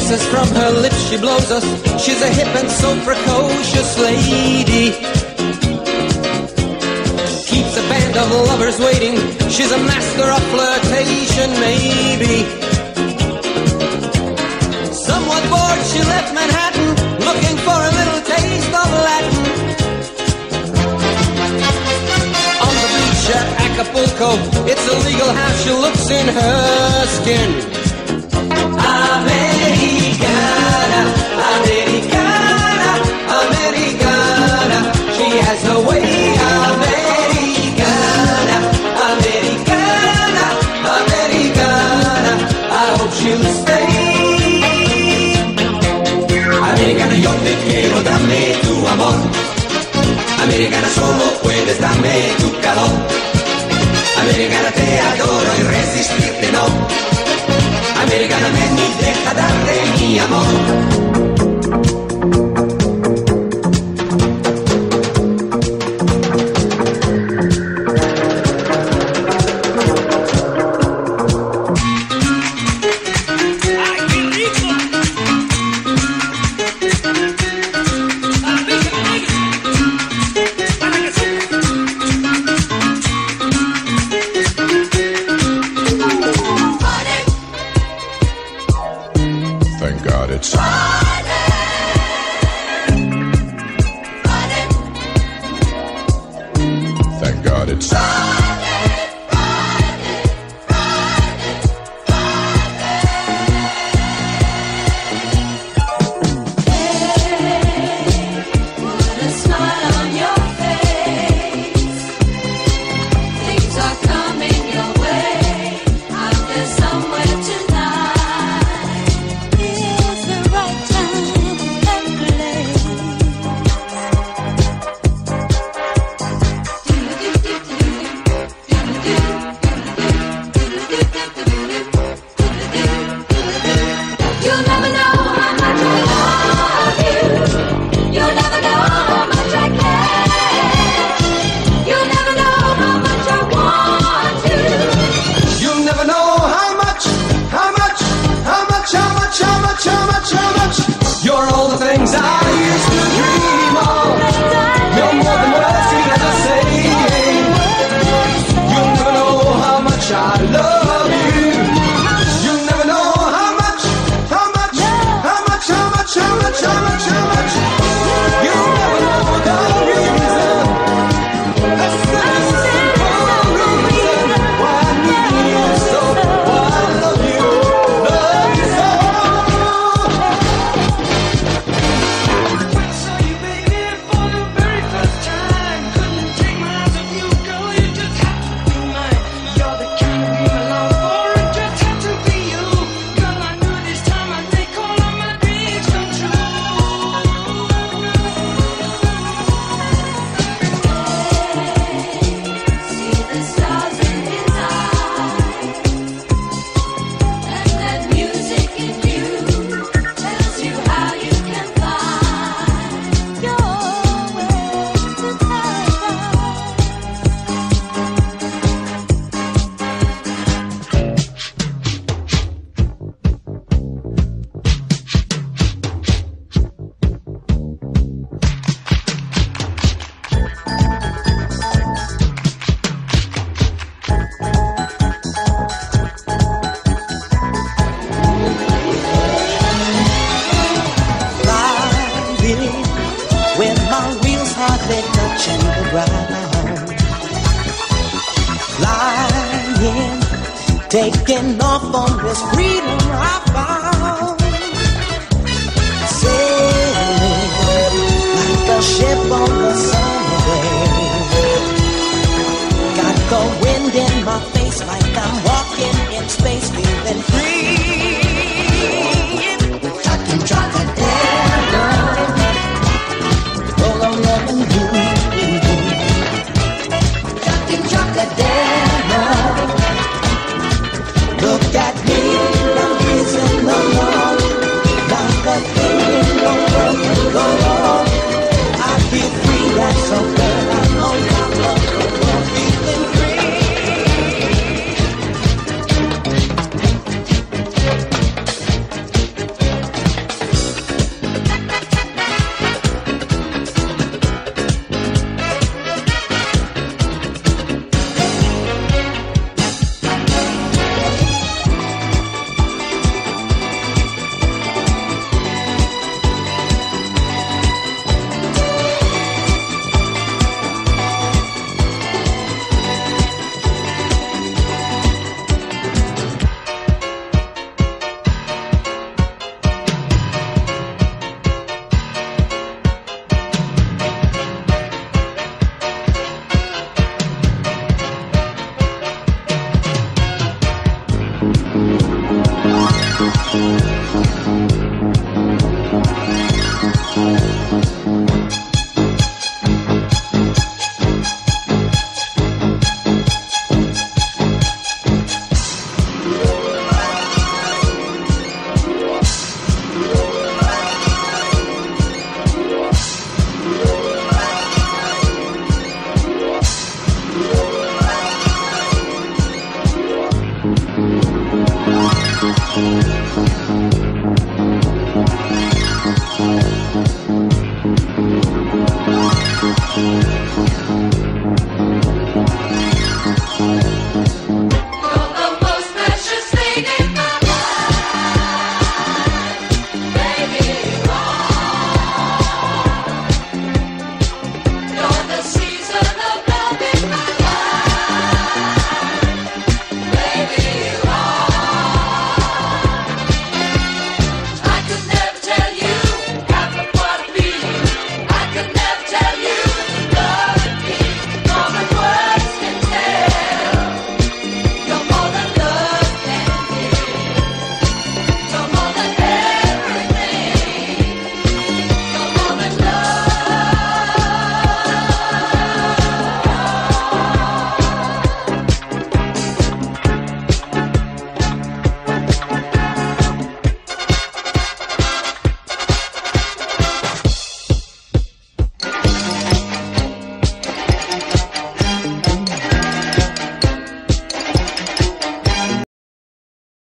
kisses from her lips she blows us. She's a hip and so precocious lady. Keeps a band of lovers waiting. She's a master of flirtation, maybe. Somewhat bored, she left Manhattan, looking for a little taste of Latin. On the beach at Acapulco, it's illegal how she looks in her skin. Americana, Americana, Americana, she has her way. Americana, Americana, Americana, I hope she'll stay. Americana, yo te quiero, dame tu amor. Americana, solo puedes darme tu calor. Americana, te adoro y resistirte no. Americana, ven y deja darte mi amor. Taking off on this freedom I found, sailing like a ship on the sunny wave. Got the wind in my face like I'm walking in space, feeling free. I can try to dare, roll on love and blue. I can try to dare. Look at me, I'm breathing along, like a thing in the world can go on. I feel free, that's so good, I'm on top of the world, feeling free.